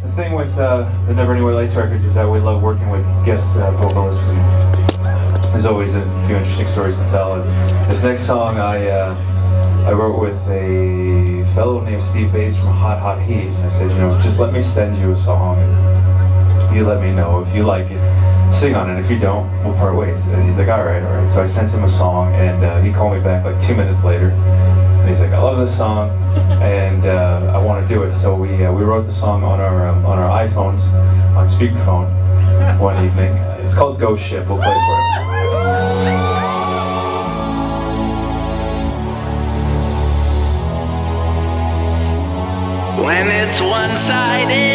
The thing with the Never Anywhere Lights records is that we love working with guest vocalists, and there's always a few interesting stories to tell. And this next song I wrote with a fellow named Steve Bates from Hot Hot Heat. I said, you know, just let me send you a song, and you let me know if you like it, sing on it. If you don't, we'll part ways. And he's like, all right. So I sent him a song, and he called me back like 2 minutes later. And he's like, I love this song, and I want to do it. So we wrote the song on our iPhones, on speakerphone, one evening. It's called Ghost Ship. We'll play it for you. When it's one-sided